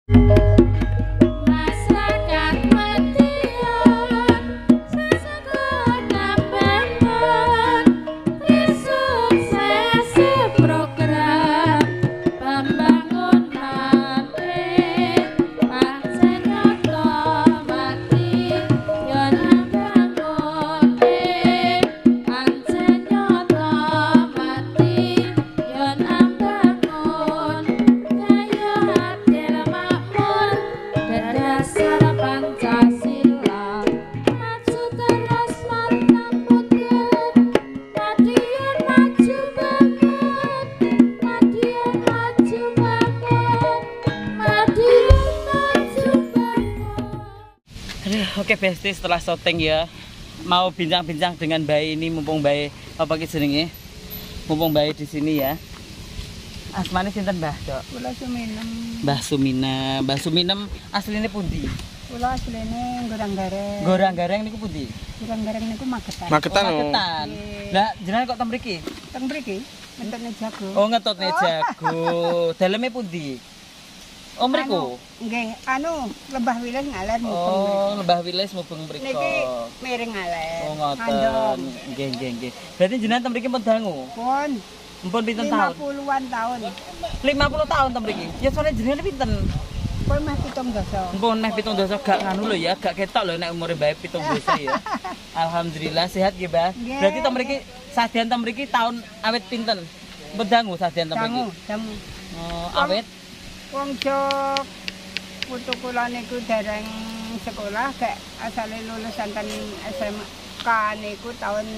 Oke Besti, setelah syuting ya, mau bincang-bincang dengan Bayi ini, mumpung Bayi apa ki jenenge? Mumpung Bayi di sini ya. Asmane sinten, Mbah, Dok? Kula Suminem. Mbah Sumina. Mbah Suminem asline pundi? Kula asline Goranggareng. Goranggareng niku pundi? Goranggareng niku Magetan. Magetan. Magetan. Lah jenengan kok teng mriki? Teng mriki ngetutne jago. Oh, ngetutne jago. Daleme pundi? Oh, mriku. Nggih, Lembah Wilis ngaler mubeng. Oh, Lembah Wilis mubeng mriko. Niki miring ngaler. Oh, ngoten. Nggih. Berarti jenengan teng mriki pun dangu? Pun. Mpun pinten tahun? 50-an tahun. 50 tahun teng mriki. Ya sore jenengan pinten? Pun meh 17. Mpun meh 17 gak nganu lho ya, gak ketok lho nek umure Mbah 17 ya. Alhamdulillah sehat nggih, Mbah. Berarti teng mriki sadyan teng mriki tahun awit pinten? Mpun dangu sadyan teng mriki. Dangu. Oh, awit wong jog putu kula niku dereng sekolah gak asale lulusan ten SMK niku tahun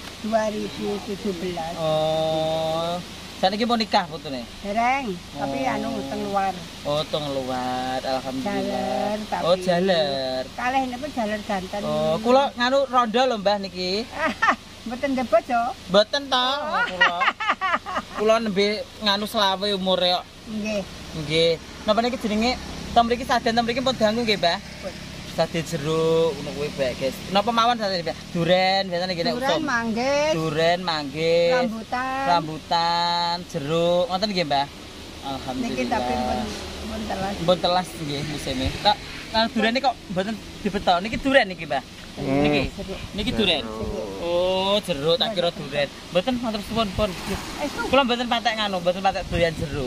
2017. Oh, saniki mau nikah putune? Dereng, tapi teng luar. Oh, teng luar. Alhamdulillah. Jaler, tapi oh, jaler. Kalih niku jaler ganten. Oh, kula nganu rondo lho Mbah niki. Mboten debet yo. Mboten to, kula. Kula nembe nganu selawe umure kok. Nggih. Nggih. Napa niki jenenge teng mriki sadyan teng mriki pun dangu nggih, Mbah? Sadyan jeruk ngono kuwi bae, guys. Napa mawon sadyan, Mbah? Duren biasane nggih nek usum. Duren manggis. Rambutan, jeruk. Ngoten nggih, Mbah? Alhamdulillah. Niki tapi pun telas. Pun telas nggih musime. Kak, durene kok mboten dibetok. Niki duren niki, Mbah. Niki duren. Oh, jeruk tak kira duren. Mboten matur suwun pun. Kula mboten patek nganu, mboten patek doyan jeruk.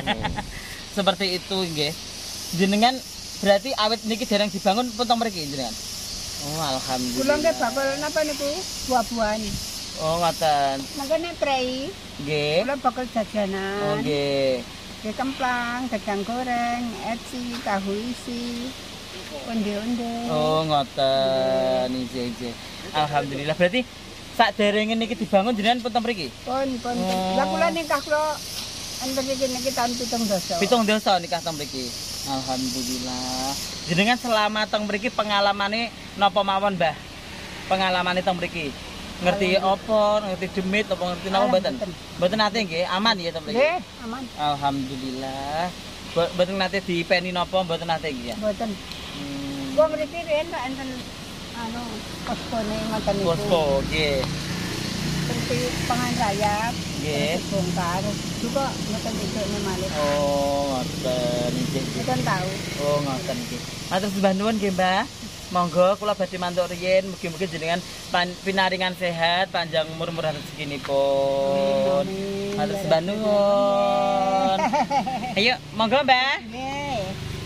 Seperti itu nggih. Jenengan berarti awit niki dereng dibangun pun teng mriki jenengan. Oh, alhamdulillah. Kula nggih bakul napa niku? Buah-buahan. Oh, ngoten. Makane trei. Nggih. Kula bakul jajanan. Oh, nggih. Nggih kemplang, gedang goreng, eci, tahu isi. Onde-onde. Oh, ngoten. Nggih. Alhamdulillah. Berarti sakderenge niki dibangun jenengan pun teng mriki? Pun. Lah kula nikah kula enten niki tahun 17. 17 nikah teng mriki. Alhamdulillah. Jenengan selama teng mriki pengalamane napa mawon, Mbah? Pengalamane teng mriki. Ngerti apa, ngerti demit apa ngerti napa mboten? Mboten nate nggih, aman ya teng mriki. Nggih, aman. Alhamdulillah. Mboten nate dipeni napa mboten nate nggih ya? Mboten. Wong mriki riyen tak enten poskone ngoten niku. Posko nggih. Seperti pangan rayap. Nggih. Bongkar. Juga ngoten dikene malih. Oh, ngoten nggih. Mboten tahu. Oh, ngoten nggih. Matur sembah nuwun nggih, Mbah. Monggo kula badhe mantuk riyin, mugi-mugi jenengan pinaringan sehat, panjang umur murah rezekinipun. Matur sembah nuwun. Ayo, monggo, Mbah. Nggih.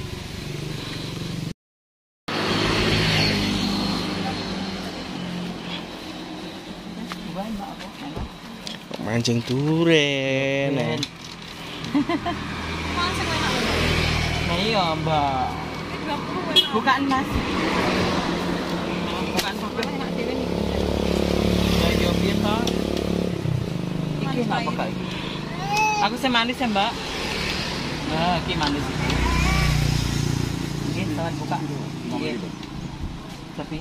Mancing duren. Iya, Mbak. Bukaan, Mas. Bukaan kopi. Ya, yo piye to? Iki apa kak? Aku sih manis ya, Mbak. Nah, iki manis iki. Iki sawan buka. Iya. Tapi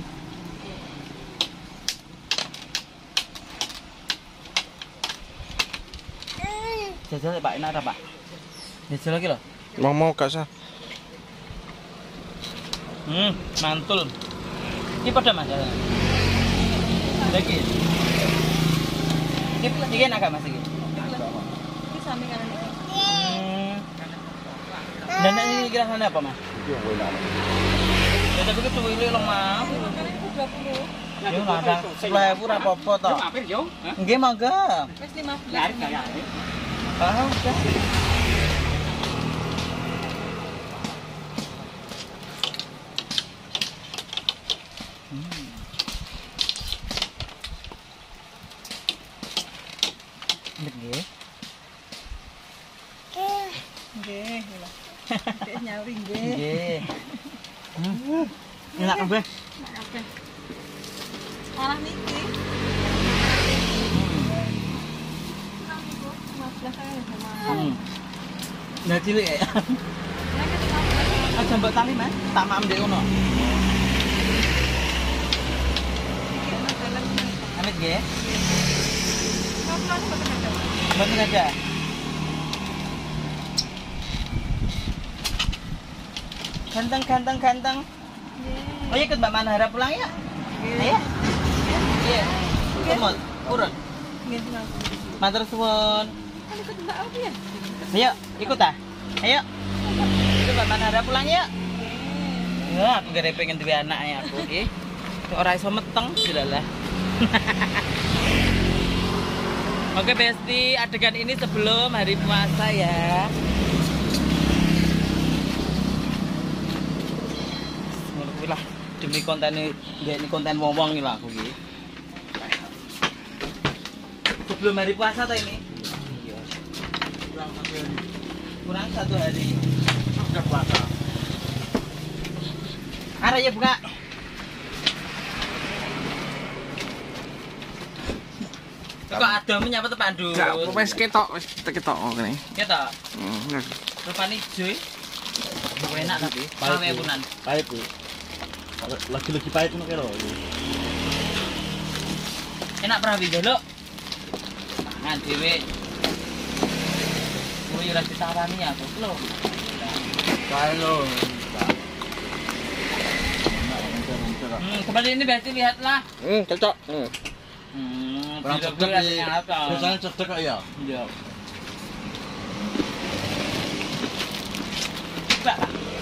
jajal Pak, enak Pak. Jajal lagi loh. Mau gak sah? Mantul. Ini pada Mas. Lagi. Ini agak Mas iki. Iki sami karo niki. Dan ini kira-kira apa, Mas? Itu yang enak. Ya tapi itu ini loh, Mas. Yo nggak 10.000 ora apa-apa to. Mampir yo. Nggih monggo. Wis 15. Lari kaya. Ah, udah. Nggih. Nggih. Dek nyawri nggih. Nggih. Enak kabeh. Kabeh. Arah niki. Nah cilik ya. Aja mbok tali, Mas. Tak mak ndek ngono. Amit nggih. Mboten aja. Ganteng. Oh iya ikut Mbak Manhara pulang ya? Iya. Iya. Semut, urut. Matur suwun. Ayo, ikut ah. Ayo. Ikut Mbak Manhara pulang ya. Ya, aku gak pengen duwe anak ya aku iki. Ora iso meteng jelalah. Oke Besti, adegan ini sebelum hari puasa ya. Lah demi konten ini konten wong-wong iki lah aku iki. Sebelum hari puasa ta ini? Iya. Kurang satu hari. Sudah puasa. Ara ya buka. Kok ada menyapa tuh Pandu? Enggak, wis ketok ngene. Ketok. Heeh. Rupane ijo. Enak tapi. Pawe punan. Pahit Bu. Lagi-lagi pahit ngono kira. Enak prawi delok. Mangan dhewe. Oh ya ora ditawani aku lho. Kae lho. Seperti ini berarti lihatlah. Cocok. Orang cedek iki. Biasanya cedek kok ya. Iya. Mbak.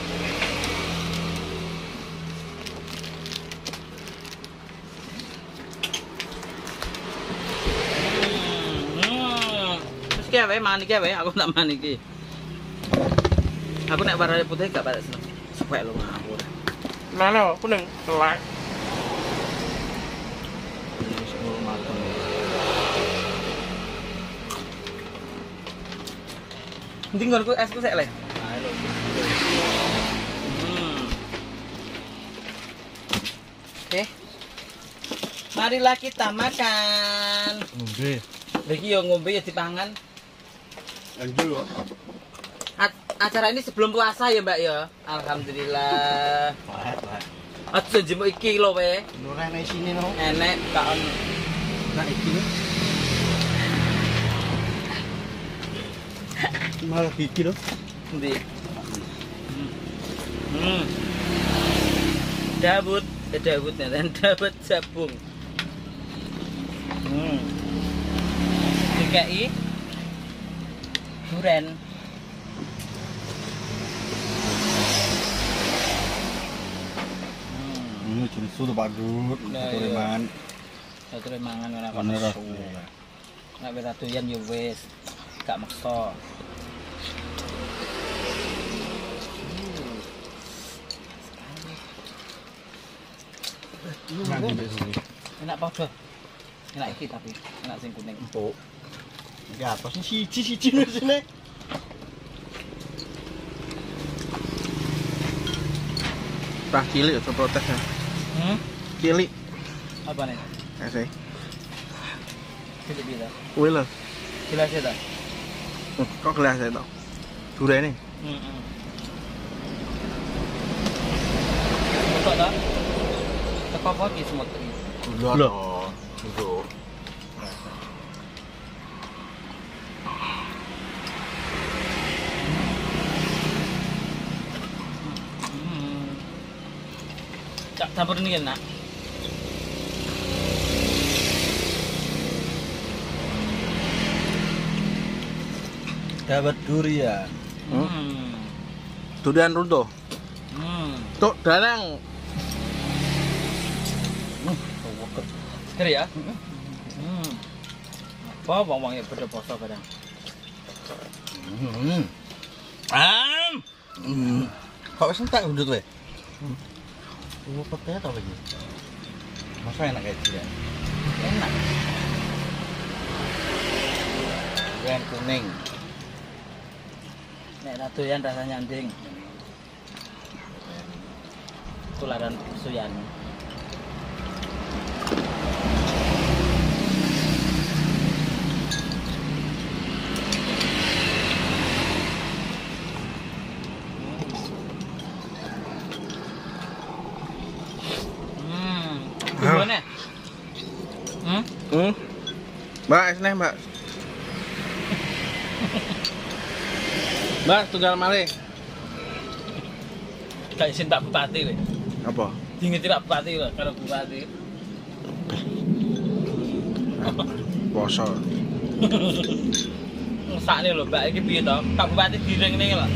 Terus ki wae mangan iki wae, aku tak mangan iki. Aku nek warna putih gak pada seneng. Sepek lho ngawur. Mana kuning telak. Nanti nggonku esku sik le. Oke. Marilah kita makan. Ngombe. Lagi yo ngombe ya dipangan. Lanjut kok. Acara ini sebelum puasa ya, Mbak ya. Alhamdulillah. Pahit. Aja jemuk iki lho we. Lurah nek sini no. Enek gak ono. Nah iki lho. Malah gigi lho. Endi? Dawud, Dawud dan Dawud Jabung. DKI duren. Ini jenis sudah bagus. Nah, Itu iya. reman. Satu mangan ora Bener. kono. Nek wis doyan ya wis. Gak maksa. Nanti besok. Enak padha. Enak iki tapi enak sing kuning. Empuk. Iki atas ini siji di sini. Tah cilik aja protes ya. Cilik. Apa nih? Ese. Kita bila. Kuwi lho. Jelas ya ta? Kok gelas itu? Durene. Betul tak? Teko apa ki semut iki? Gula Lho. Duduk. Cak campur ini kan nak. Dapat durian. durian runtuh. Tuk darang. Seger ya? Apa wong-wong pada poso kadang. Kok wis entek ndut kowe? Pete ta lagi. Masa enak kayak durian. Enak. Durian kuning. Nek doyan rasanya anjing. Tularan suyan. Gimana? Mbak, es nih, Mbak. Mbak, tunggal malih. Kayak isin Pak Bupati kowe. Apa? Diingeti Pak Bupati lho, kalau Bupati. Poso. Ngesakne lho, Mbak, iki piye to? Pak Bupati direng ngene lho.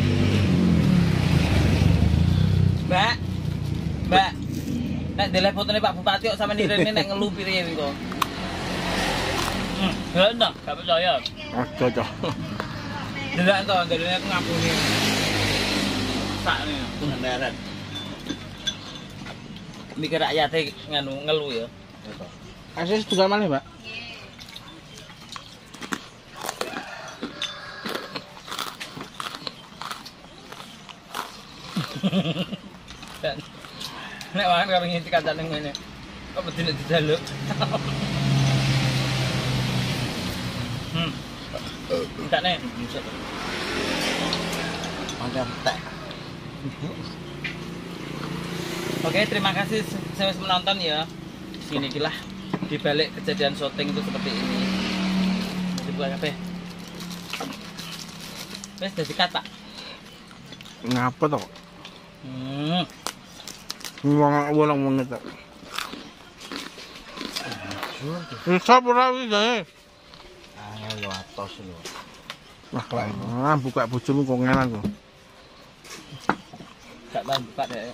Mbak. Mbak. Nek deleh fotone Pak Bupati kok sampe direne nek ngelu piye engko. Ya ndak, gak percaya. Ojo, ojo. Delok to, ndelokne aku ngampuni. Sakne. Nderet. Mikir rakyate nganu ngelu ya. Asis tunggal malih, Mbak. Nek wae karo ngisi kancane ngene. Kok bedine dijaluk. Entane. Mantap teh. Oke, terima kasih sudah menonton ya. Sini lah di balik kejadian syuting itu seperti ini. Dibuka kabeh. Wes dadi kata. Ngapa to? Wong menit to. Bisa ora iki jae. Yo atos lho. Wah, lah buka bojomu kok ngenan kok. Gak tahu buka deh.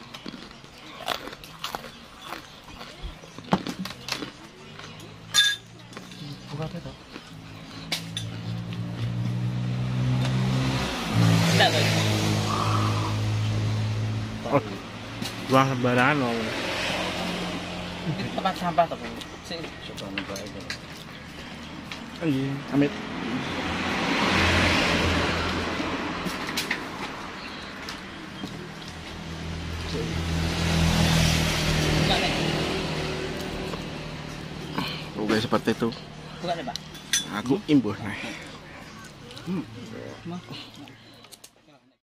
Buka deh toh. Tidak tuh. Buang sembarangan loh. Ini tempat sampah toh. Sih, Coba nyoba aja. Iya, amit. buka nih. Oke, seperti itu. Buka nih, Pak. Aku imbuh nih. Mah.